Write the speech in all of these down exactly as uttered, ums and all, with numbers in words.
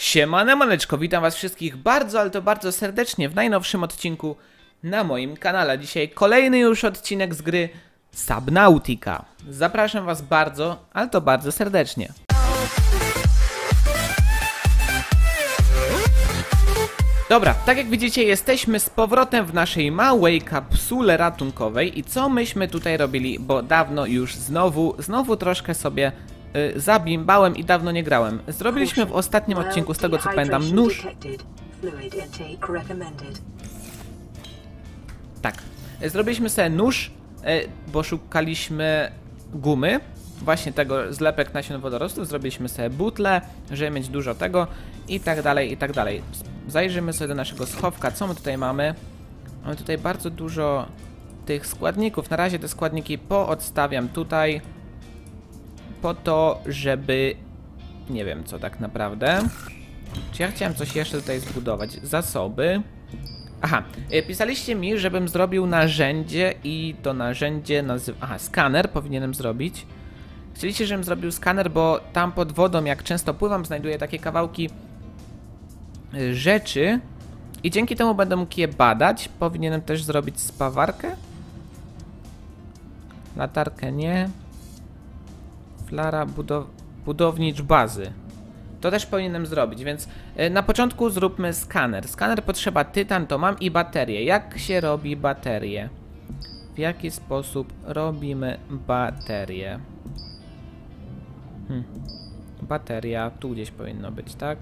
Siemane maneczko, witam was wszystkich bardzo, ale to bardzo serdecznie w najnowszym odcinku na moim kanale. Dzisiaj kolejny już odcinek z gry Subnautica. Zapraszam was bardzo, ale to bardzo serdecznie. Dobra, tak jak widzicie, jesteśmy z powrotem w naszej małej kapsule ratunkowej i co myśmy tutaj robili, bo dawno już znowu, znowu troszkę sobie y, zabimbałem i dawno nie grałem. Zrobiliśmy w ostatnim odcinku, z tego co pamiętam, nóż. Tak, zrobiliśmy sobie nóż, y, bo szukaliśmy gumy. Właśnie tego zlepek nasion wodorostów, zrobiliśmy sobie butle, żeby mieć dużo tego i tak dalej, i tak dalej. Zajrzymy sobie do naszego schowka, co my tutaj mamy. Mamy tutaj bardzo dużo tych składników. Na razie te składniki poodstawiam tutaj po to, żeby... nie wiem co tak naprawdę. Czy ja chciałem coś jeszcze tutaj zbudować? Zasoby. Aha, pisaliście mi, żebym zrobił narzędzie i to narzędzie nazywa... Aha, skaner powinienem zrobić. Chcieliście, żebym zrobił skaner, bo tam pod wodą, jak często pływam, znajduję takie kawałki rzeczy i dzięki temu będę mógł je badać. Powinienem też zrobić spawarkę. Latarkę nie. Flara budow budownicz bazy. To też powinienem zrobić, więc na początku zróbmy skaner. Skaner potrzeba tytan, to mam, i baterię. Jak się robi baterię? W jaki sposób robimy baterię? Hmm. Bateria tu gdzieś powinno być, tak?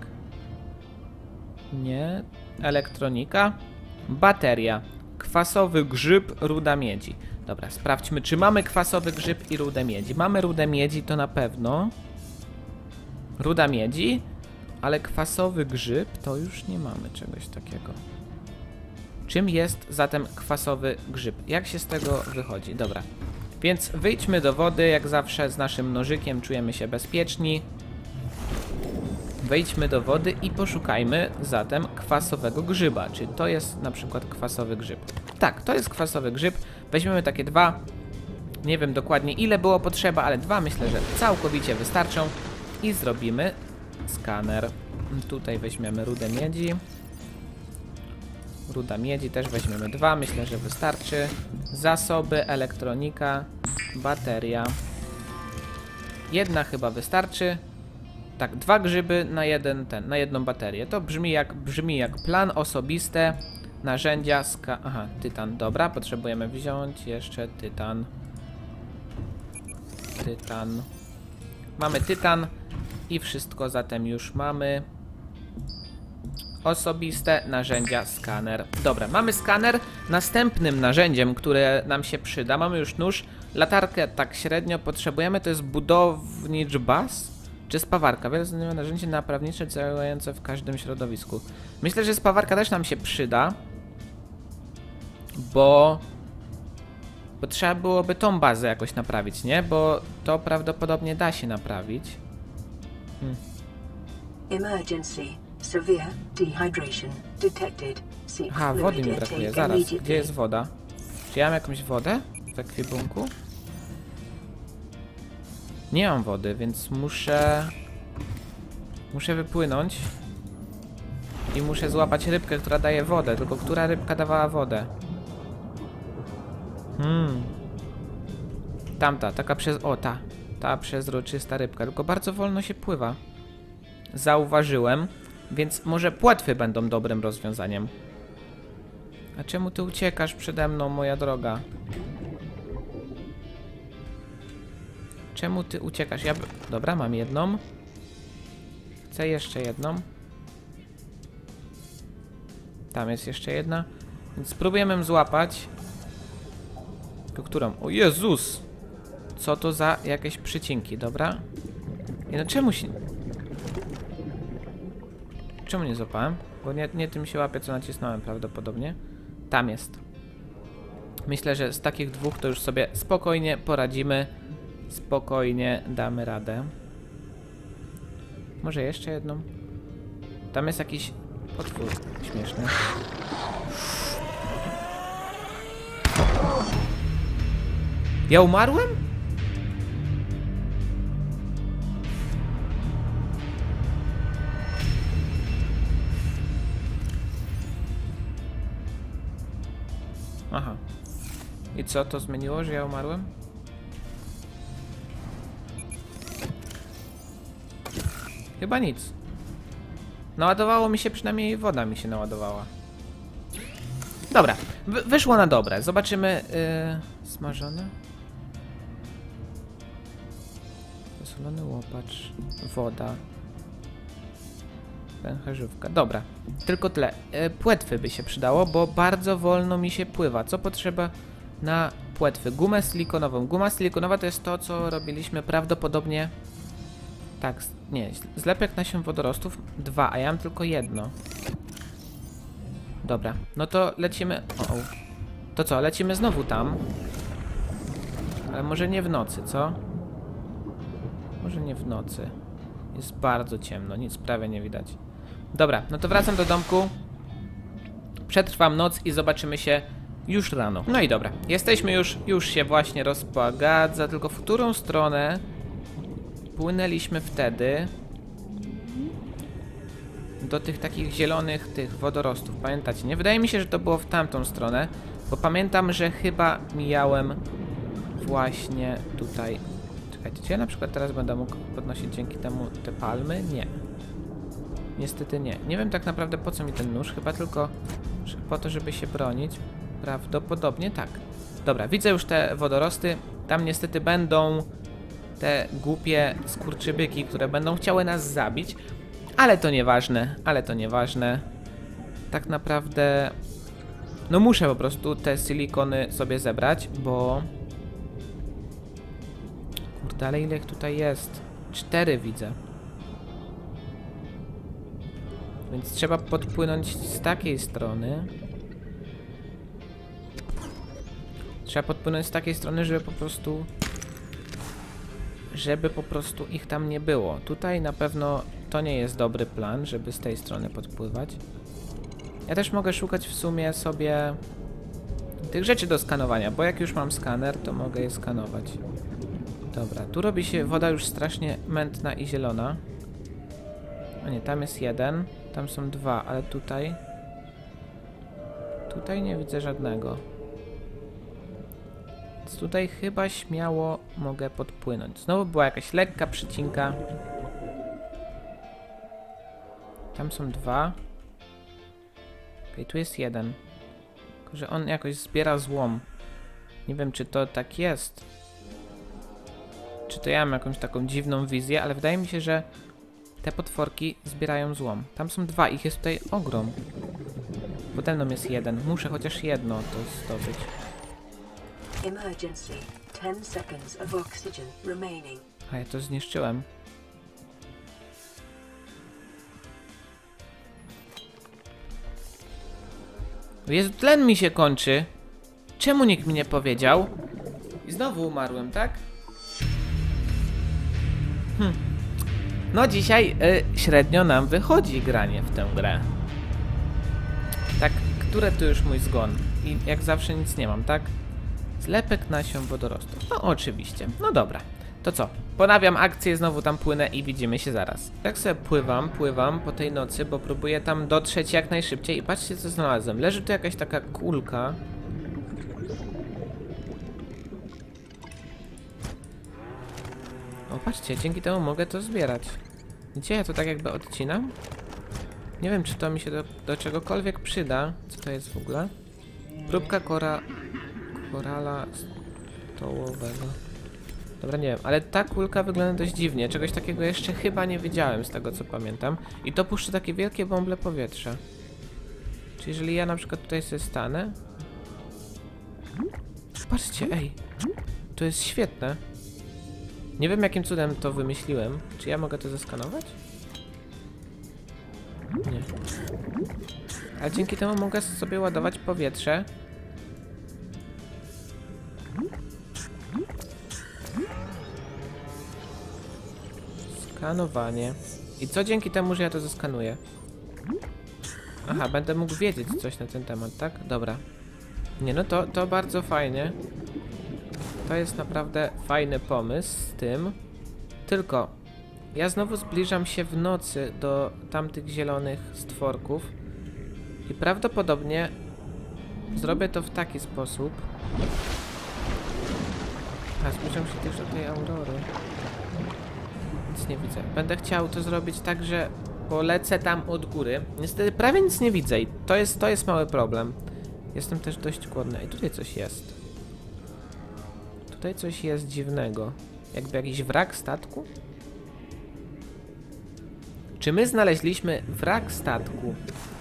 Nie. Elektronika. Bateria. Kwasowy grzyb, ruda miedzi. Dobra, sprawdźmy, czy mamy kwasowy grzyb i rudę miedzi. Mamy rudę miedzi, to na pewno. Ruda miedzi, ale kwasowy grzyb to już nie mamy czegoś takiego. Czym jest zatem kwasowy grzyb? Jak się z tego wychodzi? Dobra. Więc wyjdźmy do wody, jak zawsze z naszym nożykiem czujemy się bezpieczni. Wejdźmy do wody i poszukajmy zatem kwasowego grzyba. Czy to jest na przykład kwasowy grzyb? Tak, to jest kwasowy grzyb. Weźmiemy takie dwa. Nie wiem dokładnie ile było potrzeba, ale dwa myślę, że całkowicie wystarczą. I zrobimy skaner. Tutaj weźmiemy rudę miedzi. Ruda miedzi też weźmiemy dwa, myślę, że wystarczy. Zasoby, elektronika, bateria. Jedna chyba wystarczy. Tak, dwa grzyby na jeden ten, na jedną baterię. To brzmi jak brzmi jak plan, osobiste, narzędzia, ska... Aha, tytan, dobra, potrzebujemy wziąć jeszcze tytan. Tytan. Mamy tytan i wszystko zatem już mamy. Osobiste, narzędzia, skaner. Dobra, mamy skaner. Następnym narzędziem, które nam się przyda, mamy już nóż. Latarkę tak średnio potrzebujemy, to jest budownicz baz, czy spawarka. Wiele narzędzie naprawnicze działające w każdym środowisku. Myślę, że spawarka też nam się przyda, bo... bo trzeba byłoby tą bazę jakoś naprawić, nie? Bo to prawdopodobnie da się naprawić. Hmm. Emergency. Severe dehydration detected. Aha, wody mi brakuje. Zaraz, gdzie jest woda? Czy ja mam jakąś wodę w ekwipunku? Nie mam wody, więc muszę... Muszę wypłynąć. I muszę złapać rybkę, która daje wodę. Tylko która rybka dawała wodę? Hmm. Tamta, taka przez... O, ta. Ta przezroczysta rybka. Tylko bardzo wolno się pływa. Zauważyłem. Więc może płetwy będą dobrym rozwiązaniem. A czemu ty uciekasz przede mną, moja droga? Czemu ty uciekasz? Ja... Dobra, mam jedną. Chcę jeszcze jedną. Tam jest jeszcze jedna. Więc spróbujemy ją złapać. Tylko którą? O Jezus! Co to za jakieś przycinki, dobra? I no czemu się... Czemu nie złapałem? Bo nie, nie tym się łapie, co nacisnąłem prawdopodobnie. Tam jest. Myślę, że z takich dwóch to już sobie spokojnie poradzimy. Spokojnie damy radę. Może jeszcze jedną? Tam jest jakiś potwór śmieszny. Ja umarłem? Aha. I co to zmieniło, że ja umarłem? Chyba nic. Naładowało mi się, przynajmniej woda mi się naładowała. Dobra, wy wyszło na dobre. Zobaczymy. Yy, smażone. Zasolony łopacz. Woda. Pęcherzówka. Dobra, tylko tyle. Yy, płetwy by się przydało, bo bardzo wolno mi się pływa. Co potrzeba na płetwy? Gumę silikonową. Guma silikonowa to jest to, co robiliśmy prawdopodobnie... Tak, nie, zlepek nasion wodorostów dwa, a ja mam tylko jedno. Dobra, no to lecimy... O, o. To co, lecimy znowu tam. Ale może nie w nocy, co? Może nie w nocy. Jest bardzo ciemno, nic prawie nie widać. Dobra, no to wracam do domku. Przetrwam noc i zobaczymy się już rano. No i dobra, jesteśmy już, już się właśnie rozpogadza, tylko w którą stronę płynęliśmy wtedy do tych takich zielonych tych wodorostów, pamiętacie, nie? Wydaje mi się, że to było w tamtą stronę, bo pamiętam, że chyba mijałem właśnie tutaj. Czekajcie, czy ja na przykład teraz będę mógł podnosić dzięki temu te palmy? Nie. Niestety nie. Nie wiem tak naprawdę po co mi ten nóż, chyba tylko po to, żeby się bronić. Prawdopodobnie tak. Dobra, widzę już te wodorosty. Tam niestety będą te głupie skurczybyki, które będą chciały nas zabić. Ale to nieważne, ale to nieważne. Tak naprawdę... No muszę po prostu te silikony sobie zebrać, bo... Kurde, ale ile ich tutaj jest? Cztery widzę. Więc trzeba podpłynąć z takiej strony. Trzeba podpłynąć z takiej strony, żeby po prostu... Żeby po prostu ich tam nie było. Tutaj na pewno to nie jest dobry plan, żeby z tej strony podpływać. Ja też mogę szukać w sumie sobie tych rzeczy do skanowania, bo jak już mam skaner, to mogę je skanować. Dobra, tu robi się woda już strasznie mętna i zielona. A nie, tam jest jeden, tam są dwa, ale tutaj... Tutaj nie widzę żadnego. Więc tutaj chyba śmiało mogę podpłynąć. Znowu była jakaś lekka przycinka. Tam są dwa. Okej, tu jest jeden. Tylko że on jakoś zbiera złom. Nie wiem, czy to tak jest. Czy to ja mam jakąś taką dziwną wizję, ale wydaje mi się, że te potworki zbierają złom. Tam są dwa, ich jest tutaj ogrom. Pode mną jest jeden. Muszę chociaż jedno to zdobyć. Emergency. ten seconds of oxygen remaining. A ja to zniszczyłem. Jezu, tlen mi się kończy. Czemu nikt mi nie powiedział? I znowu umarłem, tak? Hm. No dzisiaj y, średnio nam wychodzi granie w tę grę. Tak, które to już mój zgon? I jak zawsze nic nie mam, tak? Zlepek nasion wodorostów. No oczywiście. No dobra. To co? Ponawiam akcję, znowu tam płynę i widzimy się zaraz. Tak sobie pływam, pływam po tej nocy, bo próbuję tam dotrzeć jak najszybciej i patrzcie co znalazłem. Leży tu jakaś taka kulka. O, patrzcie, dzięki temu mogę to zbierać. Widzicie, ja to tak jakby odcinam. Nie wiem, czy to mi się do, do czegokolwiek przyda. Co to jest w ogóle? Próbka kora... korala stołowego. Dobra, nie wiem, ale ta kulka wygląda dość dziwnie. Czegoś takiego jeszcze chyba nie widziałem z tego, co pamiętam. I to puszcza takie wielkie bąble powietrza. Czy jeżeli ja na przykład tutaj sobie stanę... Patrzcie, ej! To jest świetne. Nie wiem, jakim cudem to wymyśliłem. Czy ja mogę to zeskanować? Nie. Ale dzięki temu mogę sobie ładować powietrze. Skanowanie. I co dzięki temu, że ja to zeskanuję? Aha, będę mógł wiedzieć coś na ten temat, tak? Dobra. Nie, no to, to bardzo fajnie. To jest naprawdę fajny pomysł z tym. Tylko ja znowu zbliżam się w nocy do tamtych zielonych stworków i prawdopodobnie zrobię to w taki sposób. A zbliżam się też do tej aurory. Nic nie widzę. Będę chciał to zrobić tak, że polecę tam od góry. Niestety prawie nic nie widzę i to jest, to jest mały problem. Jestem też dość głodny. I tutaj coś jest. Tutaj coś jest dziwnego. Jakby jakiś wrak statku? Czy my znaleźliśmy wrak statku?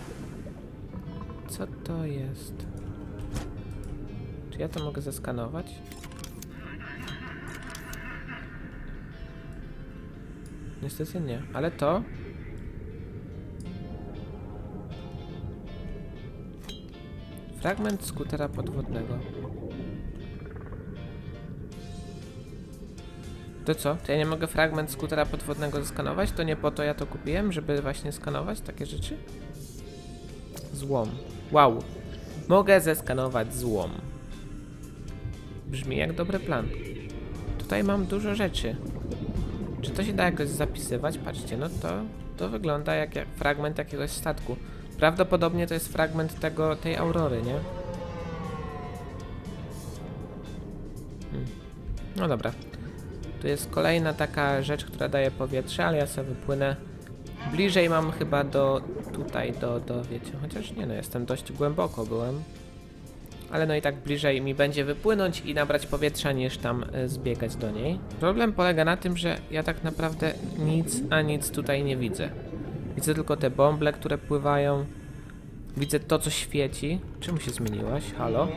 Co to jest? Czy ja to mogę zeskanować? Niestety nie, ale to... Fragment skutera podwodnego. To co? To ja nie mogę fragment skutera podwodnego zeskanować? To nie po to ja to kupiłem, żeby właśnie skanować takie rzeczy? Złom. Wow. Mogę zeskanować złom. Brzmi jak dobry plan. Tutaj mam dużo rzeczy. Czy to się da jakoś zapisywać? Patrzcie, no to, to wygląda jak, jak fragment jakiegoś statku. Prawdopodobnie to jest fragment tego, tej aurory, nie? Hmm. No dobra. Tu jest kolejna taka rzecz, która daje powietrze, ale ja sobie wypłynę. Bliżej mam chyba do... tutaj, do, do wiecie, chociaż nie no, jestem dość głęboko byłem. Ale no i tak bliżej mi będzie wypłynąć i nabrać powietrza, niż tam y, zbiegać do niej. Problem polega na tym, że ja tak naprawdę nic, a nic tutaj nie widzę. Widzę tylko te bąble, które pływają. Widzę to, co świeci. Czemu się zmieniłaś? Halo?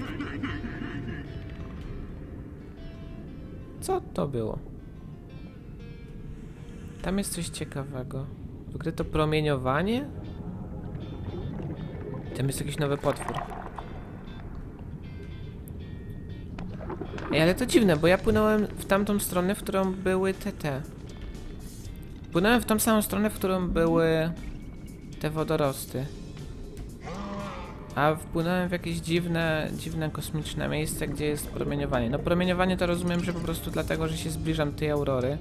Co to było? Tam jest coś ciekawego. Wykryto promieniowanie? Tam jest jakiś nowy potwór. Ej, ale to dziwne, bo ja płynąłem w tamtą stronę, w którą były te te. Płynąłem w tą samą stronę, w którą były te wodorosty. A wpłynąłem w jakieś dziwne, dziwne kosmiczne miejsce, gdzie jest promieniowanie. No promieniowanie to rozumiem, że po prostu dlatego, że się zbliżam do tej aurory.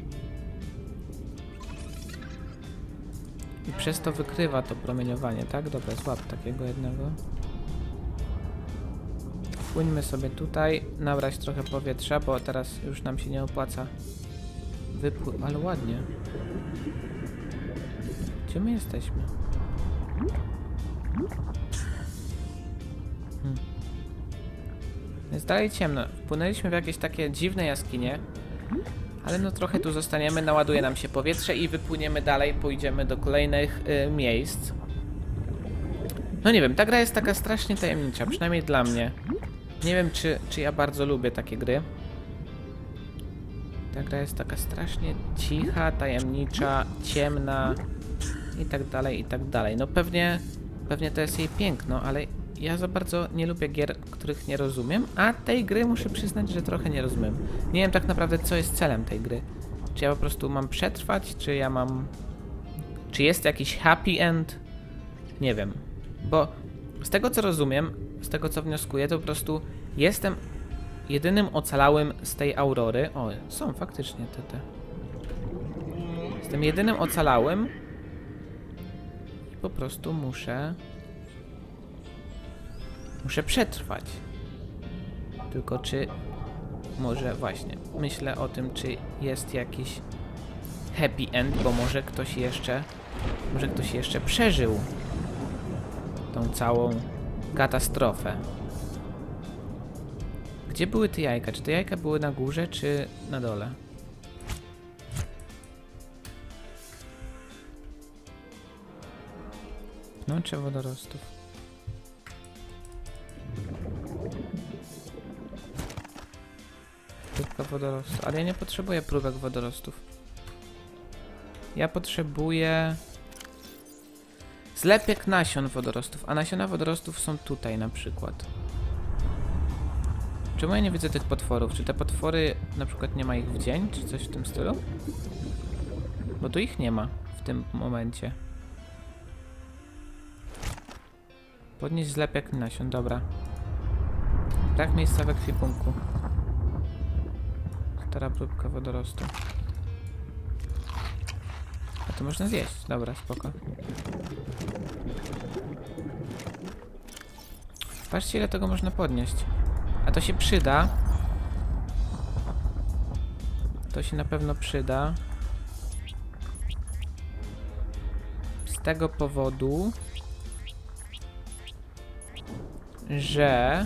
I przez to wykrywa to promieniowanie, tak? Dobra, złap takiego jednego. Płyńmy sobie tutaj, nabrać trochę powietrza, bo teraz już nam się nie opłaca wypływ... Ale ładnie. Gdzie my jesteśmy? Hmm. Jest dalej ciemno. Wpłynęliśmy w jakieś takie dziwne jaskinie. Ale no trochę tu zostaniemy, naładuje nam się powietrze i wypłyniemy dalej, pójdziemy do kolejnych y, miejsc. No nie wiem, ta gra jest taka strasznie tajemnicza, przynajmniej dla mnie. Nie wiem, czy, czy ja bardzo lubię takie gry. Ta gra jest taka strasznie cicha, tajemnicza, ciemna i tak dalej, i tak dalej. No pewnie, pewnie to jest jej piękno, ale ja za bardzo nie lubię gier, których nie rozumiem, a tej gry muszę przyznać, że trochę nie rozumiem. Nie wiem tak naprawdę, co jest celem tej gry. Czy ja po prostu mam przetrwać, czy ja mam... Czy jest jakiś happy end? Nie wiem. Bo z tego, co rozumiem, z tego, co wnioskuję, to po prostu jestem jedynym ocalałym z tej aurory. O, są faktycznie te te. Jestem jedynym ocalałym i po prostu muszę... Muszę przetrwać. Tylko czy... Może właśnie, myślę o tym, czy jest jakiś happy end, bo może ktoś jeszcze... Może ktoś jeszcze przeżył tą całą katastrofę. Gdzie były te jajka? Czy te jajka były na górze, czy na dole? Pnącze wodorostów. Próbka wodorostu. Ale ja nie potrzebuję próbek wodorostów. Ja potrzebuję... Zlepek nasion wodorostów, a nasiona wodorostów są tutaj na przykład. Czemu ja nie widzę tych potworów? Czy te potwory na przykład nie ma ich w dzień, czy coś w tym stylu? Bo tu ich nie ma w tym momencie. Podnieść zlepek nasion, dobra. Brak miejsca w ekwipunku. Stara próbka wodorostu. A to można zjeść, dobra, spoko. Patrzcie, ile tego można podnieść. A to się przyda. To się na pewno przyda. Z tego powodu, że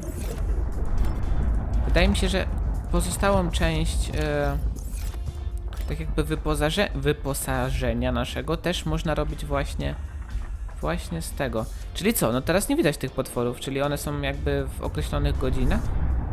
wydaje mi się, że pozostałą część e, tak jakby wyposaże wyposażenia naszego też można robić właśnie właśnie z tego. Czyli co? No teraz nie widać tych potworów, czyli one są jakby w określonych godzinach?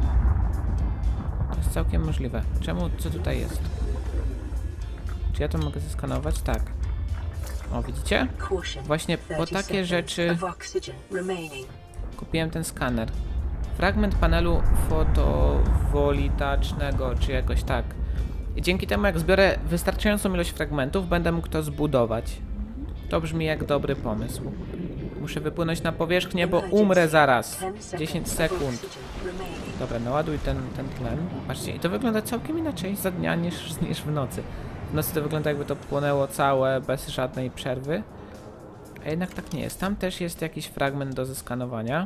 To jest całkiem możliwe. Czemu? Co tutaj jest? Czy ja to mogę zeskanować? Tak. O, widzicie? Właśnie po takie rzeczy kupiłem ten skaner. Fragment panelu fotowoltaicznego, czy jakoś tak. I dzięki temu, jak zbiorę wystarczającą ilość fragmentów, będę mógł to zbudować. To brzmi jak dobry pomysł. Muszę wypłynąć na powierzchnię, bo umrę zaraz. dziesięć sekund. Dobra, naładuj ten, ten tlen. Patrzcie, i to wygląda całkiem inaczej za dnia niż, niż w nocy. W nocy to wygląda, jakby to płonęło całe, bez żadnej przerwy. A jednak tak nie jest. Tam też jest jakiś fragment do zeskanowania.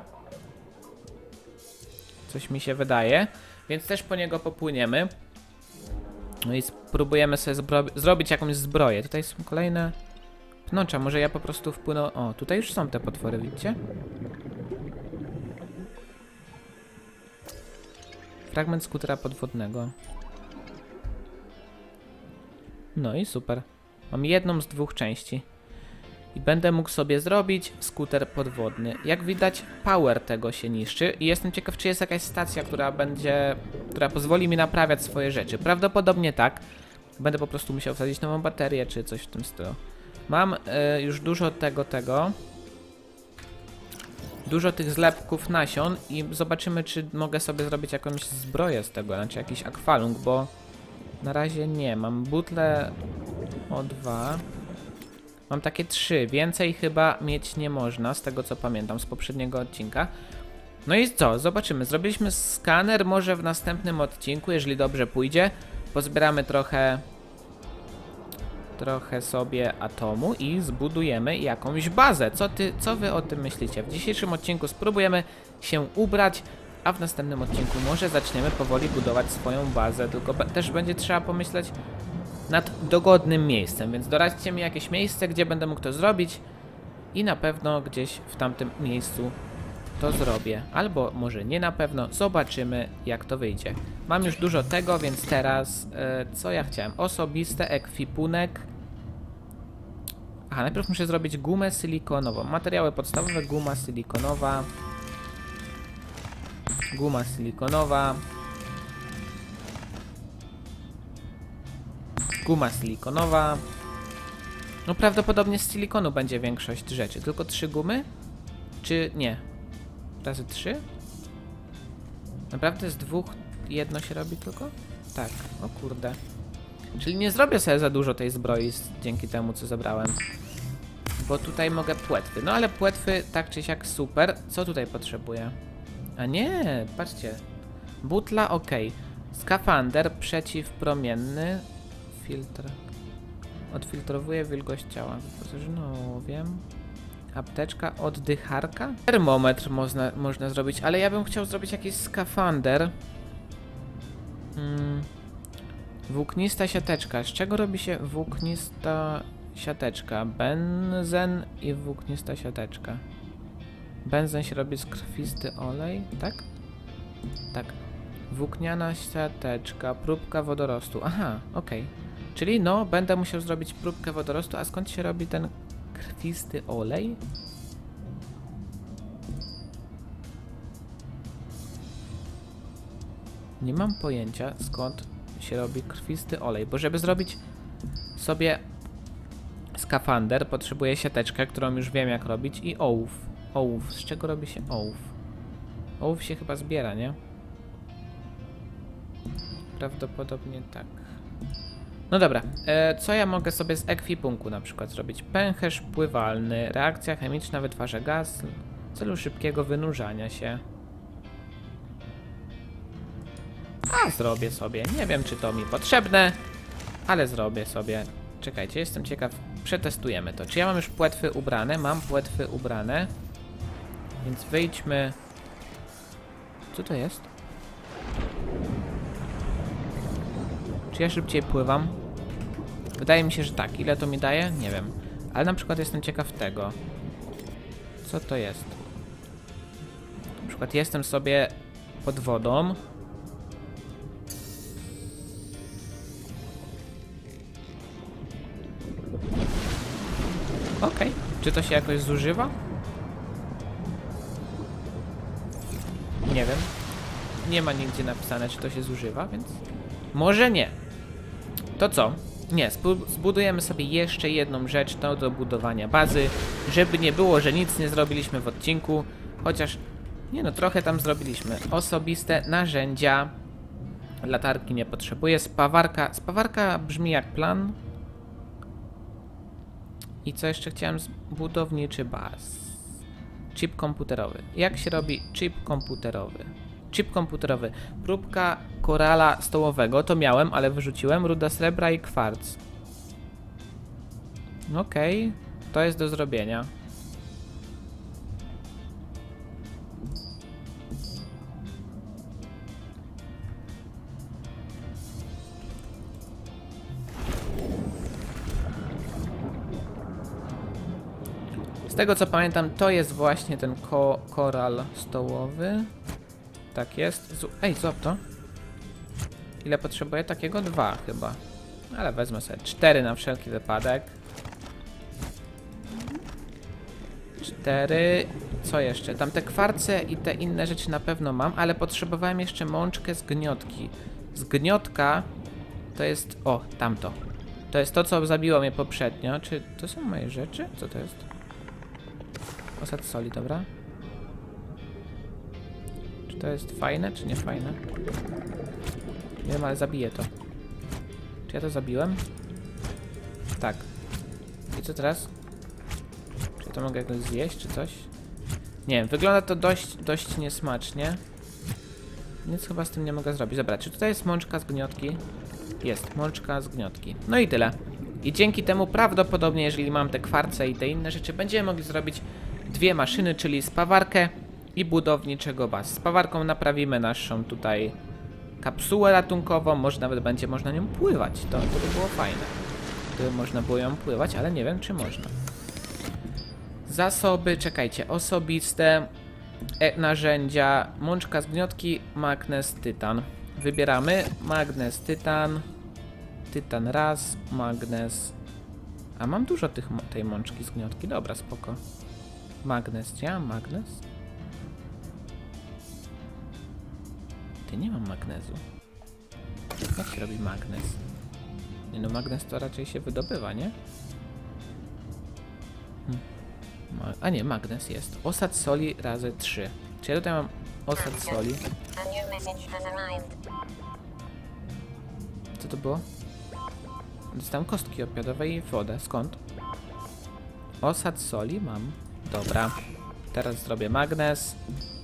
Coś mi się wydaje. Więc też po niego popłyniemy. No i spróbujemy sobie zrobić jakąś zbroję. Tutaj są kolejne pnącza. Może ja po prostu wpłynę... O, tutaj już są te potwory, widzicie? Fragment skutera podwodnego. No i super. Mam jedną z dwóch części. I będę mógł sobie zrobić skuter podwodny. Jak widać, power tego się niszczy. I jestem ciekaw, czy jest jakaś stacja, która będzie... która pozwoli mi naprawiać swoje rzeczy. Prawdopodobnie tak. Będę po prostu musiał wsadzić nową baterię, czy coś w tym stylu. Mam y, już dużo tego, tego. Dużo tych zlepków nasion i zobaczymy, czy mogę sobie zrobić jakąś zbroję z tego, znaczy jakiś akwalung, bo na razie nie. Mam butle o dwa. Mam takie trzy. Więcej chyba mieć nie można, z tego co pamiętam z poprzedniego odcinka. No i co? Zobaczymy. Zrobiliśmy skaner, może w następnym odcinku, jeżeli dobrze pójdzie, pozbieramy trochę trochę sobie atomu i zbudujemy jakąś bazę. Co ty, co wy o tym myślicie? W dzisiejszym odcinku spróbujemy się ubrać, a w następnym odcinku może zaczniemy powoli budować swoją bazę, tylko też będzie trzeba pomyśleć nad dogodnym miejscem, więc doradźcie mi jakieś miejsce, gdzie będę mógł to zrobić i na pewno gdzieś w tamtym miejscu to zrobię. Albo może nie na pewno, zobaczymy jak to wyjdzie. Mam już dużo tego, więc teraz e, co ja chciałem? Osobiste, ekwipunek. Aha, najpierw muszę zrobić gumę silikonową. Materiały podstawowe, guma silikonowa. Guma silikonowa. Guma silikonowa. No prawdopodobnie z silikonu będzie większość rzeczy. Tylko trzy gumy? Czy nie? Razy trzy? Naprawdę z dwóch jedno się robi tylko? Tak, o kurde. Czyli nie zrobię sobie za dużo tej zbroi dzięki temu, co zabrałem. Bo tutaj mogę płetwy. No ale płetwy tak czy siak super. Co tutaj potrzebuję? A nie, patrzcie. Butla ok. Skafander przeciwpromienny. Filtr. Odfiltrowuje wilgoć ciała. No wiem. Apteczka, oddycharka. Termometr można, można zrobić, ale ja bym chciał zrobić jakiś skafander. Hmm. Włóknista siateczka. Z czego robi się włóknista siateczka? Benzen i włóknista siateczka. Benzen się robi z krwisty olej, tak? Tak. Włókniana siateczka, próbka wodorostu. Aha, okej. Okay. Czyli no, będę musiał zrobić próbkę wodorostu, a skąd się robi ten krwisty olej? Nie mam pojęcia, skąd się robi krwisty olej, bo żeby zrobić sobie skafander, potrzebuję siateczkę, którą już wiem jak robić, i ołów. Ołów. Z czego robi się ołów? Ołów się chyba zbiera, nie? Prawdopodobnie tak. No dobra, e, co ja mogę sobie z ekwipunku na przykład zrobić? Pęcherz pływalny, reakcja chemiczna wytwarza gaz w celu szybkiego wynurzania się. A zrobię sobie, nie wiem czy to mi potrzebne, ale zrobię sobie. Czekajcie, jestem ciekaw, przetestujemy to. Czy ja mam już płetwy ubrane? Mam płetwy ubrane, więc wyjdźmy Co to jest? Czy ja szybciej pływam? Wydaje mi się, że tak. Ile to mi daje? Nie wiem. Ale na przykład jestem ciekaw tego. Co to jest? Na przykład jestem sobie pod wodą. Okej. Okay. Czy to się jakoś zużywa? Nie wiem. Nie ma nigdzie napisane, czy to się zużywa, więc... Może nie. To co? Nie, zbudujemy sobie jeszcze jedną rzecz to do budowania bazy, żeby nie było, że nic nie zrobiliśmy w odcinku, chociaż nie no, trochę tam zrobiliśmy. Osobiste narzędzia. Latarki nie potrzebuję. Spawarka. Spawarka brzmi jak plan. I co jeszcze chciałem? Budowniczy baz. Chip komputerowy. Jak się robi chip komputerowy? Chip komputerowy. Próbka korala stołowego. To miałem, ale wyrzuciłem. Ruda srebra i kwarc. Okej. Okay. To jest do zrobienia. Z tego co pamiętam, to jest właśnie ten ko koral stołowy. Tak jest. Z Ej, złap to. Ile potrzebuję? Takiego? Dwa chyba. Ale wezmę sobie cztery na wszelki wypadek. Cztery. Co jeszcze? Tam te kwarce i te inne rzeczy na pewno mam, ale potrzebowałem jeszcze mączkę z gniotki. Z gniotka to jest... O, tamto. To jest to, co zabiło mnie poprzednio. Czy to są moje rzeczy? Co to jest? Osad soli, dobra. Czy to jest fajne, czy nie fajne? Nie wiem, ale zabiję to. Czy ja to zabiłem? Tak. I co teraz? Czy ja to mogę jakoś zjeść, czy coś? Nie wiem, wygląda to dość, dość niesmacznie. Nic chyba z tym nie mogę zrobić. Dobra, czy tutaj jest mączka z gniotki? Jest, mączka z gniotki. No i tyle. I dzięki temu prawdopodobnie, jeżeli mam te kwarce i te inne rzeczy, będziemy mogli zrobić dwie maszyny, czyli spawarkę i budowniczego baz. Spawarką naprawimy naszą tutaj kapsułę ratunkową, może nawet będzie można nią pływać. To, to by było fajne. Gdyby można było ją pływać, ale nie wiem, czy można. Zasoby, czekajcie, osobiste, e, narzędzia, mączka z gniotki, magnes, tytan. Wybieramy magnes, tytan, tytan raz, magnes. A mam dużo tych, tej mączki z gniotki, dobra, spoko. Magnes, ja mam magnes? Ty, nie mam magnezu. Jak się robi magnes? Nie no, magnes to raczej się wydobywa, nie? Hm. A nie, magnes jest. Osad soli razy trzy. Czy ja tutaj mam osad soli? Co to było? Dostałem kostki opiadowe i wodę. Skąd? Osad soli mam. Dobra. Teraz zrobię magnes.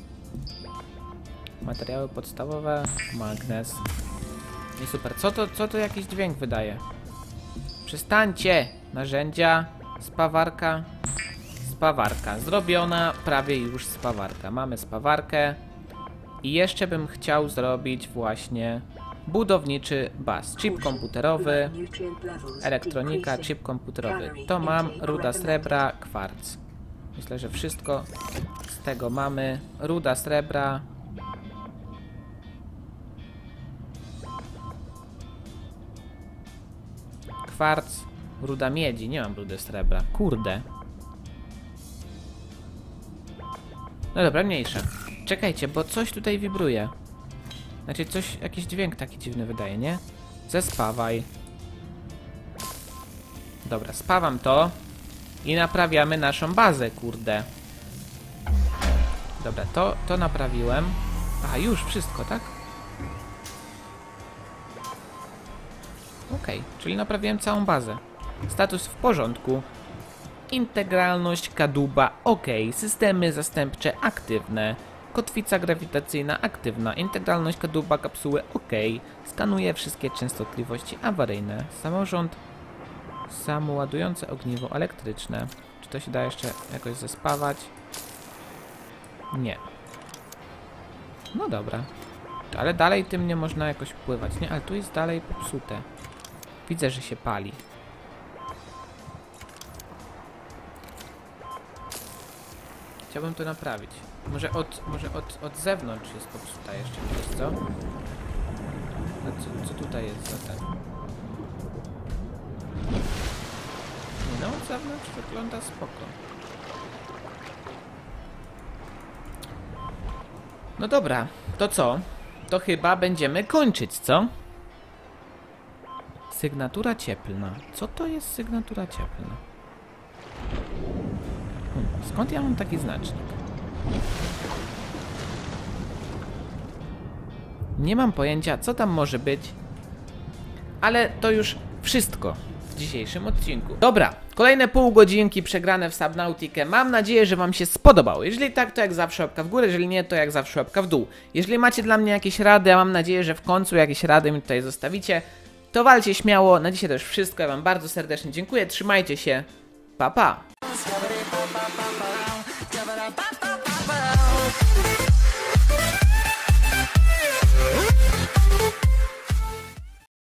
Materiały podstawowe. Magnes. I super. Co to, co to jakiś dźwięk wydaje? Przestańcie! Narzędzia. Spawarka. Spawarka. Zrobiona. Prawie już spawarka. Mamy spawarkę. I jeszcze bym chciał zrobić właśnie budowniczy baz. Chip komputerowy. Elektronika, chip komputerowy. To mam. Ruda srebra, kwarc. Myślę, że wszystko z tego mamy. Ruda srebra. Kwarc. Ruda miedzi. Nie mam rudy srebra. Kurde. No dobra, mniejsze. Czekajcie, bo coś tutaj wibruje. Znaczy coś, jakiś dźwięk taki dziwny wydaje, nie? Zespawaj. Dobra, spawam to. I naprawiamy naszą bazę, kurde. Dobra, to, to naprawiłem. A, już wszystko, tak? Okej, okay, czyli naprawiłem całą bazę. Status w porządku. Integralność kadłuba ok. Systemy zastępcze aktywne. Kotwica grawitacyjna aktywna. Integralność kadłuba kapsuły ok. Skanuje wszystkie częstotliwości awaryjne. Samorząd samoładujące ogniwo elektryczne. Czy to się da jeszcze jakoś zespawać? Nie. No dobra. Ale dalej tym nie można jakoś pływać, nie? Ale tu jest dalej popsute. Widzę, że się pali. Chciałbym to naprawić. Może od, może od, od zewnątrz jest popsuta jeszcze, wiesz co? No co, co tutaj jest za ten? Nie no, od zewnątrz wygląda spoko. No dobra, to co? To chyba będziemy kończyć, co? Sygnatura cieplna. Co to jest sygnatura cieplna? Hmm, skąd ja mam taki znacznik? Nie mam pojęcia, co tam może być. Ale to już wszystko w dzisiejszym odcinku. Dobra, kolejne pół godzinki przegrane w Subnautikę. Mam nadzieję, że wam się spodobało. Jeżeli tak, to jak zawsze łapka w górę, jeżeli nie, to jak zawsze łapka w dół. Jeżeli macie dla mnie jakieś rady, a mam nadzieję, że w końcu jakieś rady mi tutaj zostawicie, to walcie śmiało. Na dzisiaj to już wszystko. Ja wam bardzo serdecznie dziękuję. Trzymajcie się. Pa, pa.